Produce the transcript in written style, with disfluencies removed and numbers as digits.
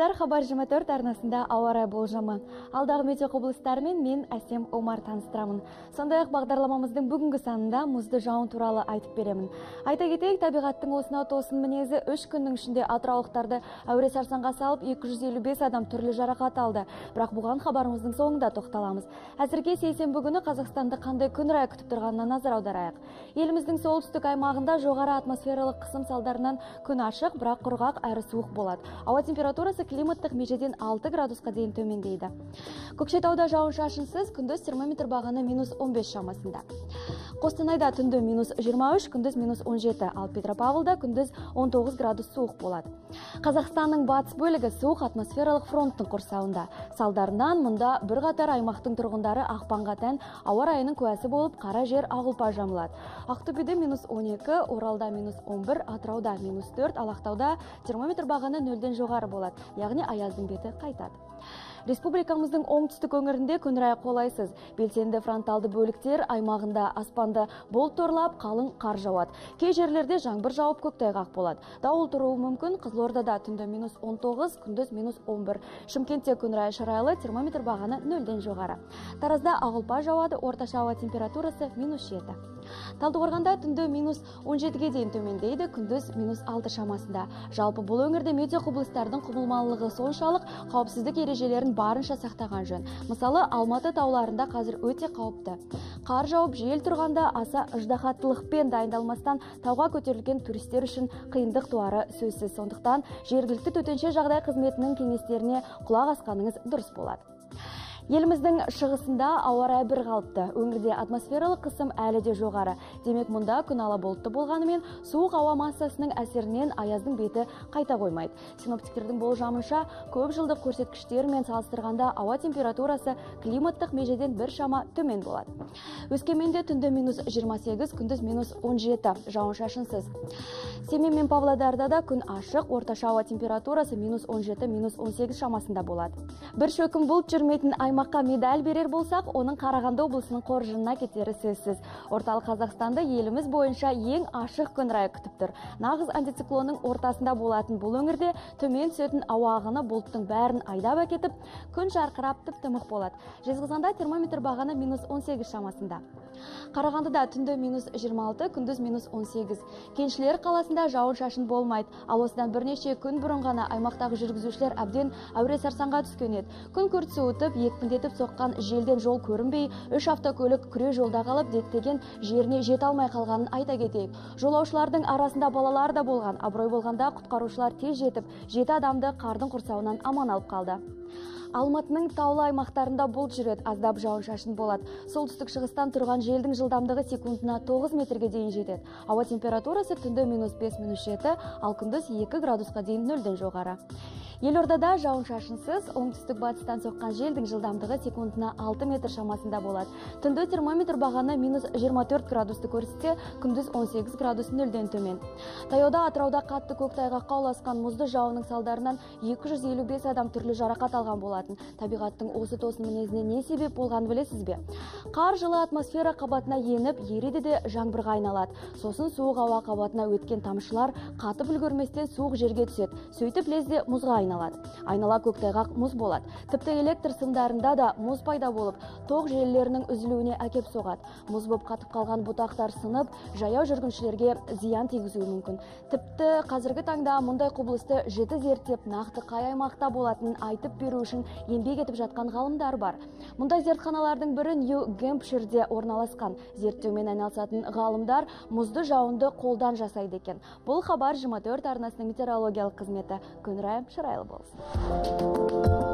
Армысыздар, Хабар 24 арнасында ауа райы болжамы. Алдағы метео құбылыстарымен мен Әсем Омар таныстырамын. Сондай-ақ бағдарламамыздың бүгінгі санында мұзды жауын туралы айтып беремін. Айта кетейік, табиғаттың осынау тосын мінезі 3 күннің ішінде атыраулықтарды әуре сарсаңға салып 255 адам түрлі жарақат алды. Бірақ бұған хабарымыздың соңында тоқталамыз. Әзірге сейсенбі күні Қазақстанды қандай күн райы күтіп тұрғанына назар аударайық. Еліміздің солтүстік аймағында жоғары атмосфералық қысым салдарынан күн ашық, бірақ құрғақ әрі суық болады. Ауа температурасы климаттық межеден 6 градусқа дейін төмендейді. Көкшетауда жауын-шашынсыз, күндіз термометр бағаны -15 шамасында. Қостанайда түнді -23, күндіз -17, ал Петропавлда күндіз 19 градус суық болады. Қазақстанның батыс бөлігі суық атмосфералық фронттың құрсауында. Салдарынан мұнда бірқатар аймақтың тұрғындары ақпанға тән ауа райының куәсі болып, қара жер ағылпа жамылады. Ақтөбеде -12, Оралда -11, Атырауда -4, ал Ақтауда термометр бағаны 0-ден жоғары болады, яғни аяздың беті қайтады. Республикамыздың оңтүстік өңірінде күн райы қолайсыз. Белсенді фронталды бөліктер аймағында аспанды бұлт торлап, қалың қар жауады. Кей жерлерде жаңбыр жауып, көктайғақ болады. Дауыл тұруы мүмкін. Қызылордада түнді -19, күндіз -11. Шымкентте күн райы шырайлы, термометр бағаны 0-ден жоғары. Таразда ағылпа жауады, орташа ауа температурасы -7. Талдықорғанда түнді -17-ге дейін төмендейді, күндіз -6 шамасында. Жалпы бұл өңірде метео құбылыстардың құбылмалылығы соншалық, қауіпсіздік ережелерін барынша сақтаған жөн. Мысалы, Алматы тауларында қазір өте қауіпті. Қар жауып, жел тұрғанда аса ыждахаттылықпен дайындалмастан тауға көтерілген туристер үшін қиындық туары сөзсіз. Сондықтан жергілікті төтенше жағдай қызметінің кеңестеріне құлақ асқаныңыз дұрыс болады. Еліміздің шығысында ауа райы бір қалыпты. Өңірде атмосфералық қысым әлі де жоғары. Демек, мұнда күн ала бұлтты болғанымен, суық ауа массасының әсерінен аяздың беті қайта қоймайды. Синоптиктердің болжамынша, көп жылдық көрсеткіштермен салыстырғанда ауа температурасы климаттық межеден бір шама төмен болады. Өскеменде түнді -28, күндіз -17, жауын-шашынсыз. Семей мен Павлодарда да күн ашық, орташа ауа температурасы -17, -18 шамасында болады. Бір шөкім бұлт жүрмейтін аймаққа медаль берер болсақ, оның Қарағанды облысының қоржынына кетері сөзсіз. Орталық Қазақстанды еліміз бойынша ең ашық күн райы күтіп тұр. Нағыз антициклонның ортасында болатын бұл өңірде төмен түсетін ауа ағыны бұлттың бәрін айдап әкетіп, күн жарқырап тып-тымық болады. Жезқазғанда термометр бағаны -18 шамасында. Қарағандыда түнді -26, күндіз -18. Кеншілер қаласында жауын-шашын болмайды. Ал осыдан бірнеше күн бұрын ғана аймақтағы жүргізушілер әбден әуре сарсаңға түскен еді. Күн күрт суытып, екпіндетіп соққан желден жол көрінбей, 3 автокөлік күре жолда қалып, діттеген жеріне жете алмай қалғанын айта кетейік. Жолаушылардың арасында балалар да болған. Абырой болғанда құтқарушылар тез жетіп, 7 адамды қардың құрсауынан аман алып қалды. Алматының таулы аймақтарында бұлт жүреді, аздап жауын-шашын болады. Солтүстік шығыстан тұрған желдің жылдамдығы секундына 9 метрге дейін жетеді. Ауа температурасы түнді -5, -7, ал күндіз 2 градусқа дейін 0-ден жоғары. Елордада жауын-шашынсыз, оңтүстік батыстан соққан желдің жылдамдығы секундына 6 метр шамасында болады. Түнді термометр бағаны -24 градусты көрсетсе, күндіз 18 градус 0-ден төмен. Таяуда Атырауда қатты көктайғаққа ұласқан мұзды жауынның салдарынан 255 адам түрлі жарақат алған болатын. Табиғаттың осы тосын мінезіне не себеп болғанын білесіз бе? Қар жылы атмосфера қабатына еніп, ериді де жаңбырға айналады. Сосын суық ауа қабатына өткен тамшылар қатып үлгерместен суық жерге түседі. Сөйтіп лезде мұзға айнала көктайғақ мұз болады. Тіпті электр сымдарында да мұз пайда болып, тоқ желілерінің үзілуіне әкеп соғады. Мұз болып қатып қалған бұтақтар сынып, жаяу жүргіншілерге зиян тигізуі мүмкін. Тіпті қазіргі таңда мұндай құбылысты жіті зерттеп, нақты қай аймақта болатынын айтып беру үшін еңбек етіп жатқан ғалымдар бар. Мұндай зертханалардың бірі Нью-Гэмпширде орналасқан. Зерттеумен айналысатын ғалымдар мұзды жауынды қолдан жасайды екен. Бұл хабар 24 арнасының метеорологиялық қызметі. Күн райы шырайлы болсын.